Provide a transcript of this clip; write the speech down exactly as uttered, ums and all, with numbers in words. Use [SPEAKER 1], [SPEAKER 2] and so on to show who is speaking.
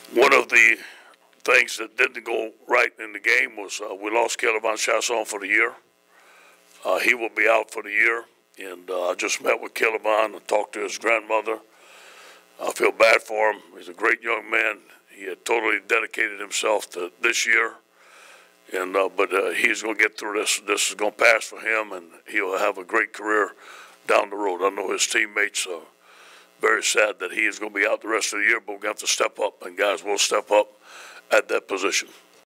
[SPEAKER 1] One of the things that didn't go right in the game was uh, we lost Kelvin Chasson for the year. Uh, he will be out for the year, and uh, I just met with Kelvin and talked to his grandmother. I feel bad for him. He's a great young man. He had totally dedicated himself to this year, and uh, but uh, he's going to get through this. This is going to pass for him, and he'll have a great career down the road. I know his teammates are very sad that he is going to be out the rest of the year, but we're going to have to step up, and guys will step up at that position.